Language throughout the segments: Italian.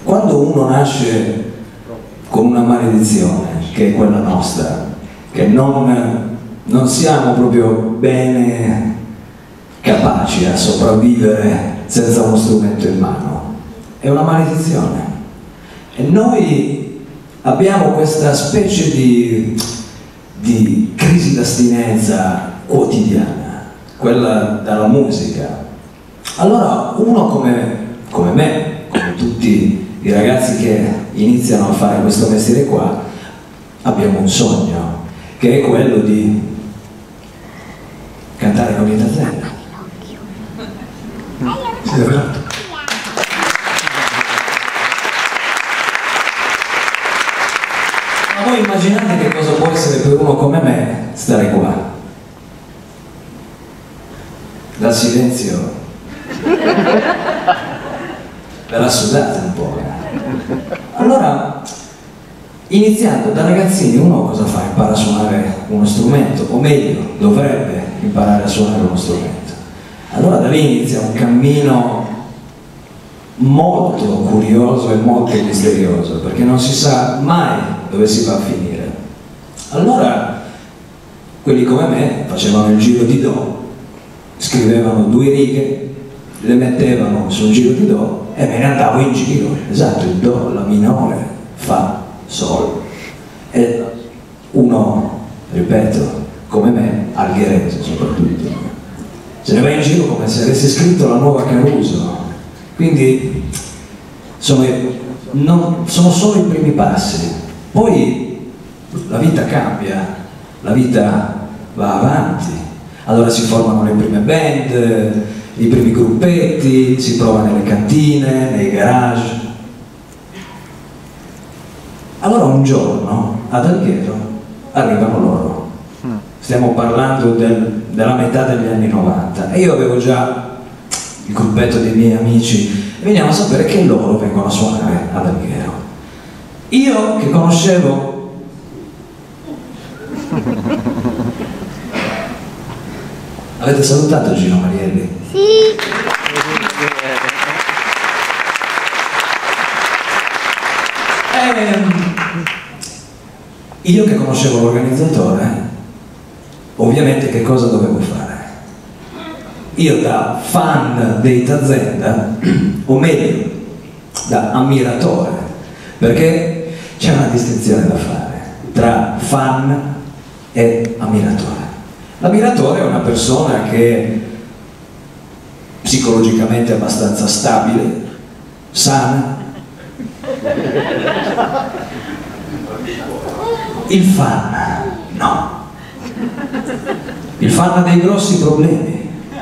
quando uno nasce con una maledizione, che è quella nostra, che non siamo proprio bene capaci a sopravvivere senza uno strumento in mano, è una maledizione. E noi abbiamo questa specie di crisi d'astinenza quotidiana, quella dalla musica. Allora uno come me, come tutti i ragazzi che iniziano a fare questo mestiere qua, abbiamo un sogno, che è quello di cantare con i Tazenda. Sì, è vero. Ma voi immaginate che cosa può essere per uno come me stare qua? Dal silenzio verrà sudata un po'. Allora, iniziando da ragazzini, uno cosa fa? Impara a suonare uno strumento, o meglio, dovrebbe imparare a suonare uno strumento. Allora da lì inizia un cammino molto curioso e molto misterioso, perché non si sa mai dove si va a finire. Allora, quelli come me facevano il giro di Do, scrivevano 2 righe, le mettevano sul giro di Do e me ne andavo in giro, esatto, il Do, la minore, Fa, Sol. E uno, ripeto, come me, algherese soprattutto, se ne va in giro come se avesse scritto la nuova Caruso. Quindi sono solo i primi passi, poi la vita cambia, la vita va avanti, allora si formano le prime band, i primi gruppetti, si prova nelle cantine, nei garage. Allora un giorno ad Alghero arrivano loro, stiamo parlando della metà degli anni 90, e io avevo già il gruppetto dei miei amici e veniamo a sapere che loro vengono a suonare ad Alghero. Io che conoscevo avete salutato Gino Marielli? Sì. Io che conoscevo l'organizzatore, ovviamente che cosa dovevo fare? Io da fan dei Tazenda, o meglio, da ammiratore, perché c'è una distinzione da fare tra fan e ammiratore. L'ammiratore è una persona che è psicologicamente abbastanza stabile, sana. Il fan no. Il fan ha dei grossi problemi.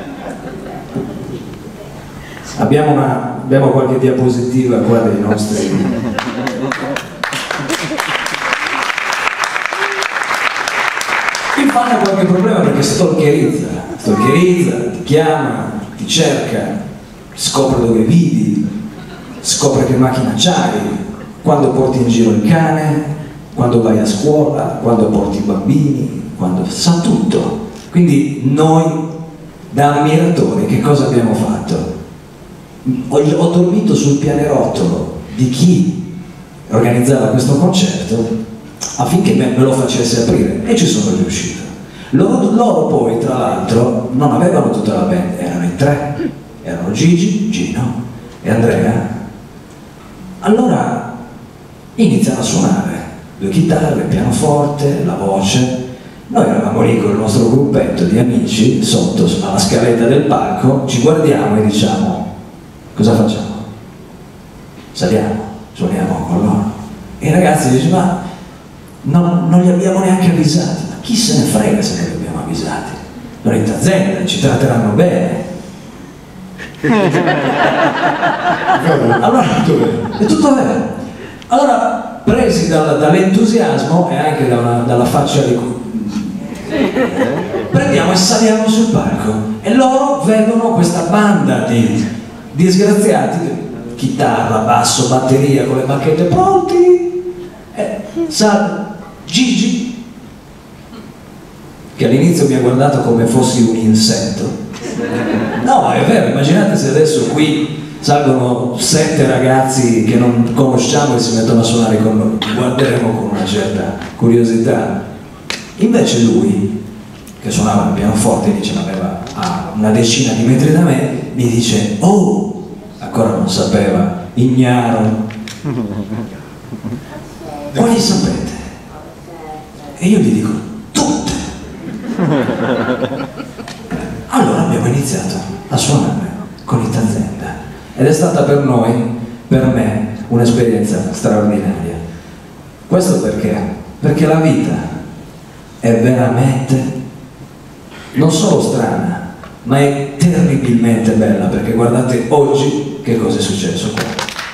Abbiamo qualche diapositiva qua dei nostri. Il fan ha qualche problema perché stalkerizza, ti chiama, ti cerca, scopre dove vivi, scopre che macchina c'hai, quando porti in giro il cane, quando vai a scuola, quando porti i bambini, quando sa tutto. Quindi noi da ammiratori che cosa abbiamo fatto? Ho dormito sul pianerottolo di chi organizzava questo concerto affinché me lo facesse aprire, e ci sono riuscito. Loro poi tra l'altro non avevano tutta la band, erano in 3, erano Gigi, Gino e Andrea. Allora iniziano a suonare 2 chitarre, il pianoforte, la voce. Noi eravamo lì con il nostro gruppetto di amici sotto alla scaletta del palco, ci guardiamo e diciamo: cosa facciamo? Saliamo, suoniamo con loro. E i ragazzi dicono: ma non li abbiamo neanche avvisati. Ma chi se ne frega se non li abbiamo avvisati? Non è in Tazenda, ci tratteranno bene. Allora, è tutto vero. Allora, presi dall'entusiasmo e anche dalla faccia di prendiamo e saliamo sul palco, e loro vedono questa banda di disgraziati, chitarra, basso, batteria con le bacchette pronti, e sa Gigi, che all'inizio mi ha guardato come fossi un insetto. No, è vero, immaginate se adesso qui salgono 7 ragazzi che non conosciamo e si mettono a suonare con noi, li guarderemo con una certa curiosità. Invece lui, che suonava il pianoforte, lì ce l'aveva a una decina di metri da me, mi dice: oh, ancora non sapeva, ignaro, quali sapete? E io gli dico: tutte. Allora abbiamo iniziato a suonare con il Tazenda ed è stata per noi, per me, un'esperienza straordinaria. Questo perché? Perché la vita è veramente non solo strana, ma è terribilmente bella, perché guardate oggi che cosa è successo qua.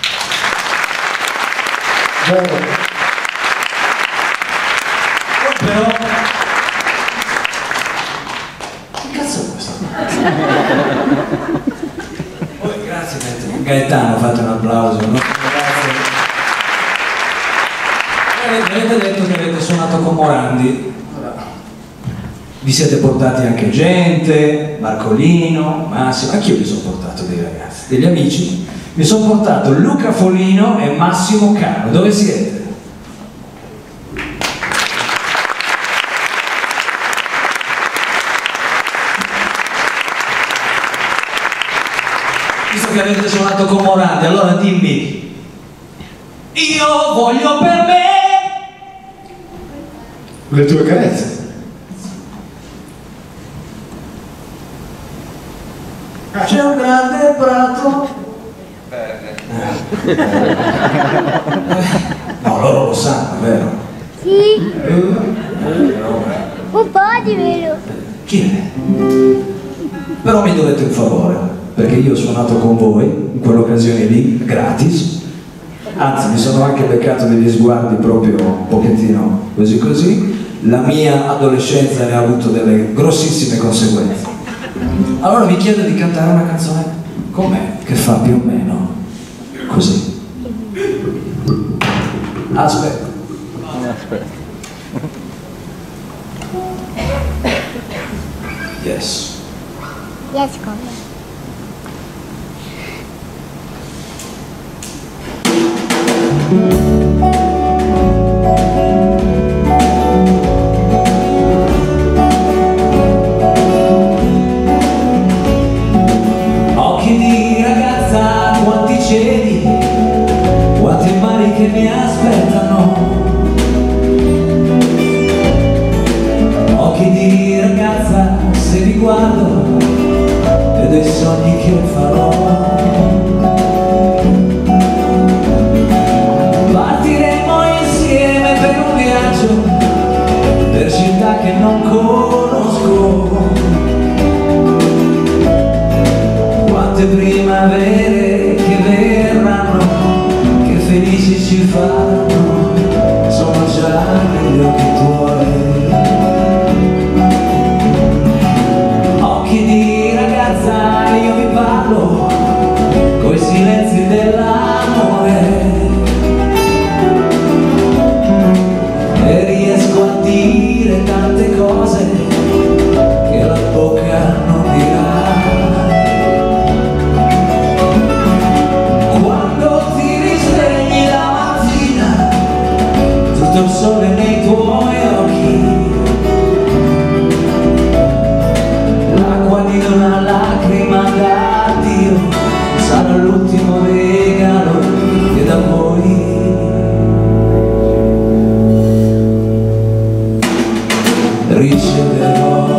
Però che cazzo è questo? Poi grazie Gaetano, fate un applauso, no? Grazie. Avete detto che avete suonato con Morandi. Vi siete portati anche gente, Marcolino, Massimo, anch'io mi sono portato dei ragazzi, degli amici, mi sono portato Luca Foligno e Massimo Caro. Dove siete? Visto che avete suonato con Morandi, allora dimmi: io voglio per me le tue carezze. C'è un grande prato. No, loro lo sanno, vero? Sì, un po' di vero. Chi è? Però mi dovete un favore, perché io ho suonato con voi in quell'occasione lì, gratis. Anzi, mi sono anche beccato degli sguardi proprio un pochettino così così. La mia adolescenza ne ha avuto delle grossissime conseguenze. Allora vi chiedo di cantare una canzone con me che fa più o meno così. Aspetta. Yes. Yes, come? Occhi di ragazza, quanti cieli, quanti mari che mi aspettano. Occhi di ragazza, se vi guardo, vedo i sogni che farò. Partiremo insieme per un viaggio, per città che non conosco. Quante primavere che verranno, che felici ci fanno, sono già negli occhi tuoi. Occhi di ragazza, io vi parlo coi silenzi dell'amore e riesco a dire tante cose che la bocca non dirà. Il sole nei tuoi occhi, l'acqua di una lacrima d'addio sarà l'ultimo regalo che da voi riceverò.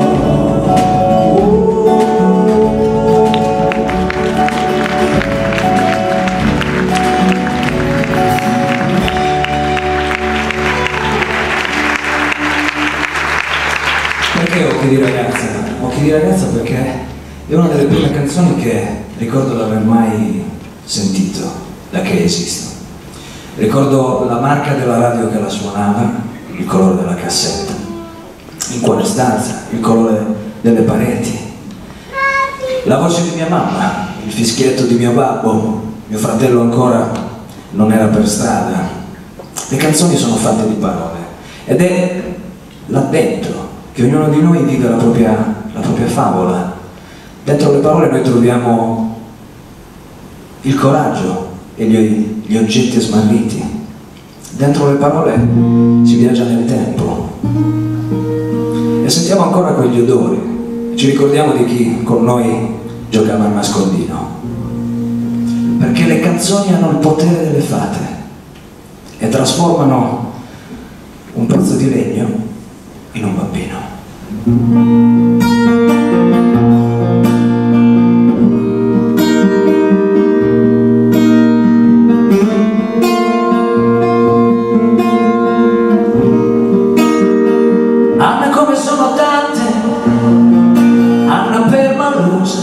Perché Occhi di ragazza? Occhi di ragazza perché è una delle prime canzoni che ricordo di aver mai sentito da che esisto. Ricordo la marca della radio che la suonava, il colore della cassetta, in quale stanza, il colore delle pareti, la voce di mia mamma, il fischietto di mio babbo, mio fratello ancora non era per strada. Le canzoni sono fatte di parole ed è là dentro che ognuno di noi vive la propria favola. Dentro le parole noi troviamo il coraggio e gli oggetti smarriti. Dentro le parole si viaggia nel tempo e sentiamo ancora quegli odori, ci ricordiamo di chi con noi giocava al nascondino, perché le canzoni hanno il potere delle fate e trasformano un pezzo di legno in un bambino. Anna come sono tante, Anna permalosa,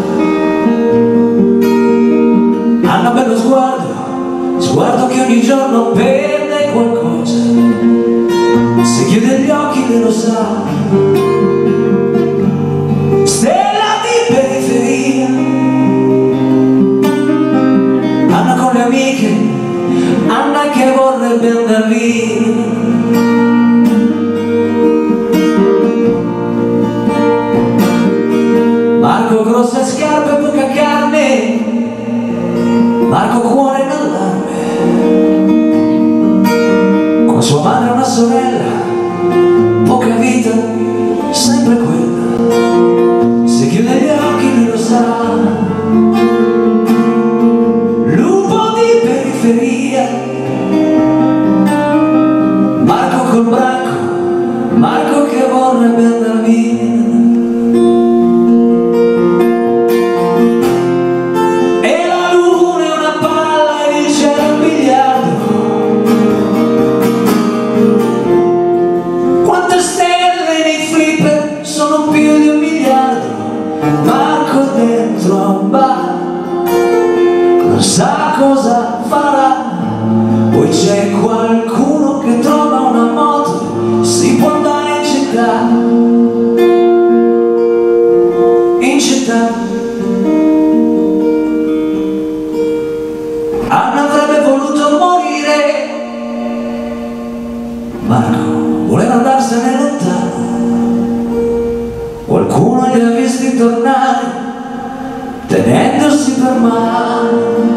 Anna bello sguardo, sguardo che ogni giorno perde qualcosa, se chiude gli occhi lei lo sa, stella di periferia. Anna con le amiche, Anna che vorrebbe andar via. Marco grosse scarpe e poca carne, Marco cuore in allarme, con sua madre una sorella, poca vita, sempre quella, se chiude gli occhi lui lo sa, lupo di periferia. Marco col branco, Marco che vorrebbe andar via. Dentro a un bar non sa cosa farà, poi c'è qualcuno che trova una moto, si può andare in città, in città. Anna avrebbe voluto morire, Marco voleva andarsene lontano, qualcuno li ha visti tornare tenendosi per mano.